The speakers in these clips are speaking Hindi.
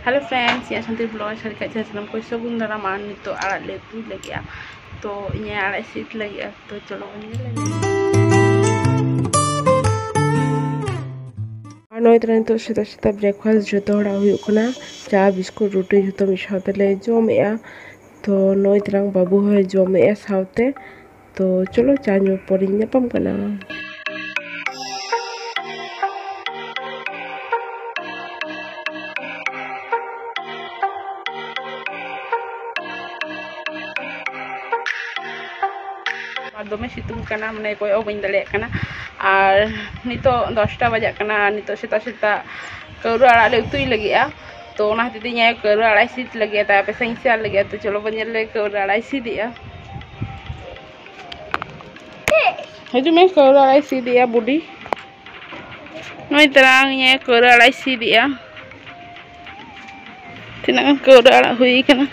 हेलो फ्रेंड्स, यहाँ शांति ब्लॉग सारी का सामान कोई सगुन दारा मान नितो आड़ा ले तू लगे तो ये आड़ा सीट लगे तो चलो नई तरह तो सेता सेता ब्रेकफास्ट जो होना चा बिस्कुट रोटी जो मिद साथे ले जमे तो नई तरह बाबू है जमे साथे तो चलो चा ᱧᱩ परी नापाम कना। दमे सितुंग कना माने कोई बी दाड़ा और नितो 10टा बजाकना नितो सेता सेता कौरु आड़ा ले उतुई लगे तो खातिर कौरु आड़ा सीट लगे पेसा इंसार लगे तो चलो बने कौरु आड़ा सीदिया हजूमे कौरु आड़ा सीदिया बुढ़ी नई तरह कौरु आड़ा सीदिया तना कौरु आड़ा हुई कना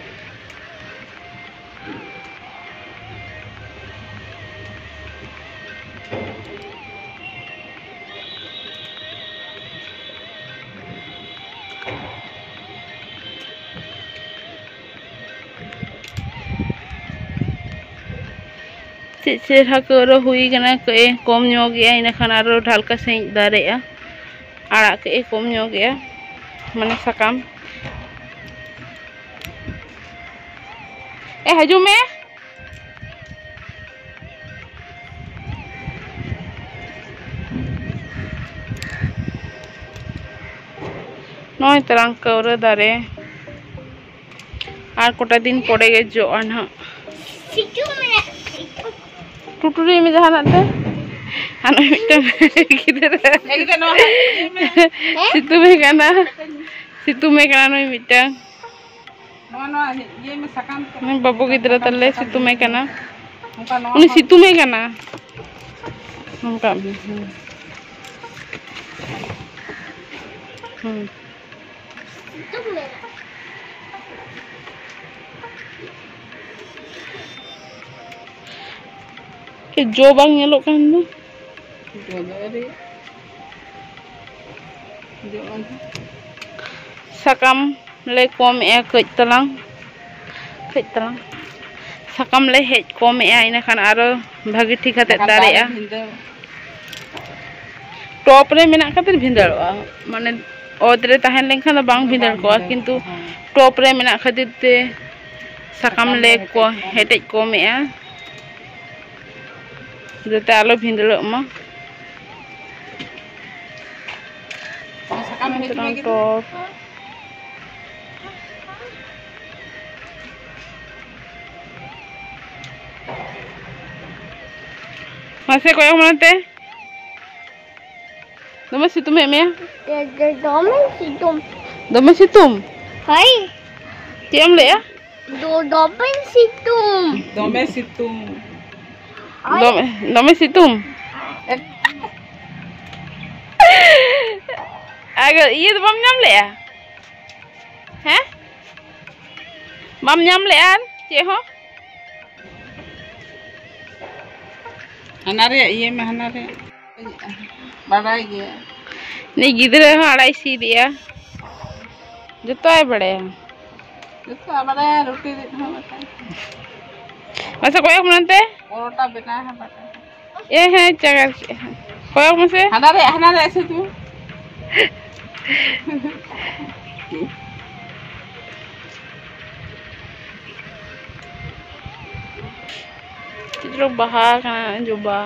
चेहरा कौरु हुई कई कम इनखान ढालका सही दारे आड़ा कई कम माने साकाम हजूमे नई तरह कौरु दारे और कोटा दिन पड़े गे जो ना टुटुरी में जहाँ नाते आना मिट्टन सितुमे कना नई मिट्टन बाबू गिद्रा तले सितुमे कना उनी सितुमे कना नंका जो बांग येलो kan sakam le kom kej talang sakam le hej kom ina kan aro bhagi ठीक hate dare टॉप रे मेना खातिर भिंदड़वा माने ओदरे तहन लेखन बांग भिंदड़ को किंतु टॉप रे मेना खातिर ते sakam ले को हेटेज को में जते आलो भिंदड़ मा टॉप मासे कोय मनते दमे सितुम एमे दमे सितुम हाय केम ले दमे सितुम दमे सितुम अगर ये तो बम नाम ले हैं बम नाम ले चे हो हनारे ये में हनारे बड़ा गया नहीं गिदरे हो आड़ा सी दिया जो तो है बड़े रोटी वैसे कोई मनते परोटा बना है बटा ये है चगर कोई मुझसे हनारे ऐसे तू चित्रों बाहर का जुबा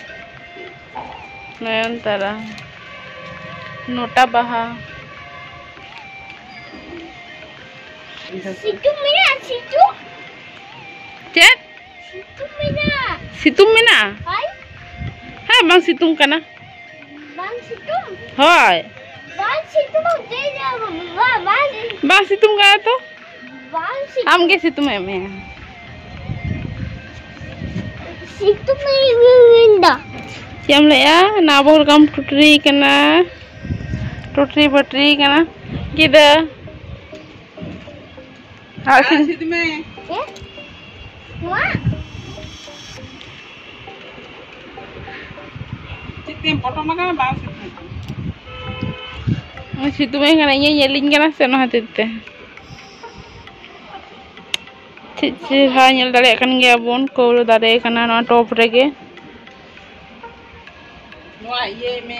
नयन तारा नोटा बाहा सितुम मेना हाँ बांग सितुम कना हाय बांग सितुम का तो हम के सितुम में हम ले ना बोल कम टुटरी कना टुटरी बटरी कना किदा में चित्ते फोटो मगा बांग सितुंग कना इᱧ ñeliñ kana se no hatite चेहरा ñel dareyak kan gaya bon kowlo dare kana no top rege Noa ye me.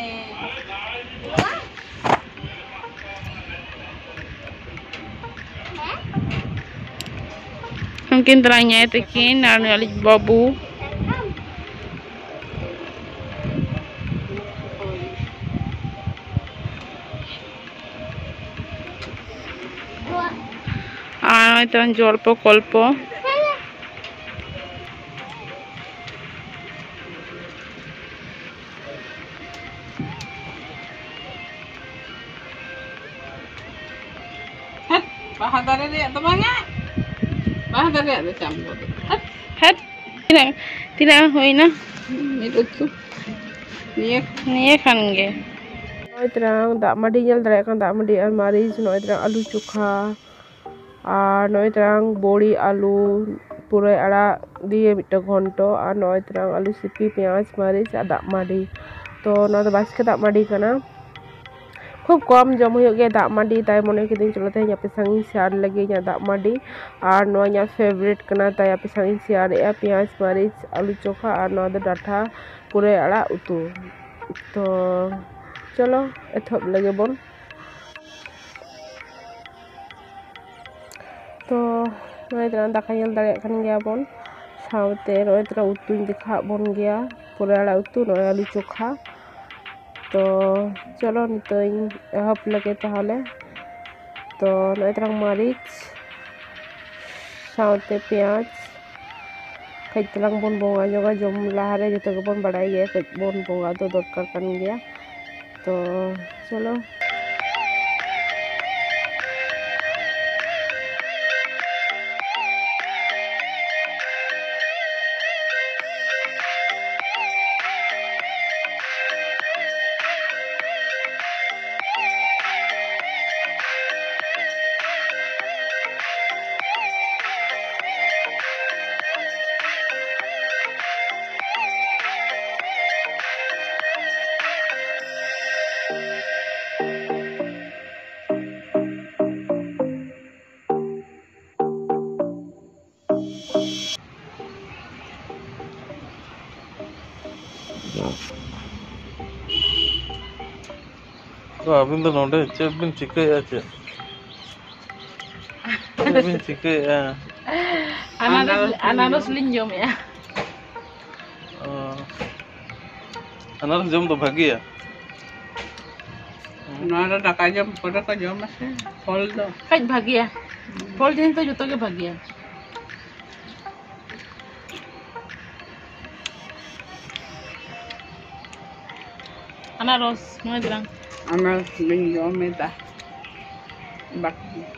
mungkin teranya tekin naru alik babu itu jolpo kolpo Bahadar dia tu banyak. Bahadar dia tu campur. hat tidak hoina Itu tu. niye kan ge noi terang dak madi ñel dareyak kan dak madi ar maris noi terang alu chokha আর নয় ট্রাং বড়ি আলু পুরাই আড়া দিয়ে মিটটা ঘন্ট আর নয় ট্রাং আলু সিপি পেঁয়াজ মারিচ আর দাগ মাডি তো নয় বাসকে দাগ মাডি কানা খুব কম জম হয়ে গিয়ে দাগ মাডি তাই মনে কিদিন চলো তাই আপে সাঙ্গি শেয়ার লাগে দাগ মাডি আর নয় ফেভারিট কানা তাই আপে সাঙ্গি শেয়ার পেঁয়াজ মারিচ আলু চোখা আর নয় ডাঠা পুরাই আড়া উতু তো চলো এথব লাগে বন तो नय तरह दाका ñel dareyak kan gaya bon सावते नय तरह उतुñ देखा bon गया पुरे आड़ा उतु नय आलू चोखा तो चलो नितोñ ehop lage tahale तो नय तरह मारिच सावते पेंयाज कई तलांग bon bonga ñoga jom lahare joto ge bon badai ge kay bon bonga तो दरकार kan gaya तो चलो Abin tu nonde cebin cikai aja. Cebin cikai ya. ananas linjom ya Ananas jam tu bagi ya. Noa dak jam pada ka jam masih. Fol do. kaj bahagia fol jenis to joto ge bahagia anaros noy terang Amal linjo meta. Bak.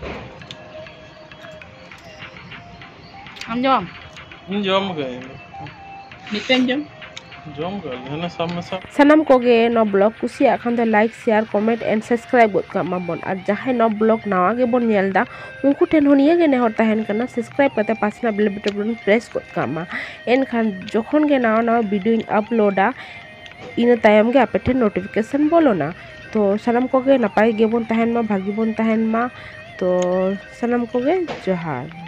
am jom Ini jam ke? Niten jam. Jam ke? Ini sama sama. sanam koge no blog kusi akan to like share comment and subscribe bot ka mabon ar jahai no blog nawa ge bon nyelda unku ten honiya ge ne horta hen kana subscribe kate pasna bell button press kot kama en khan jokhon ge nawa video uploada ina tayam ge apete notification bolo na तो sanam koge napai ge bon tahen ma bhagi bon tahen ma तो sanam koge johar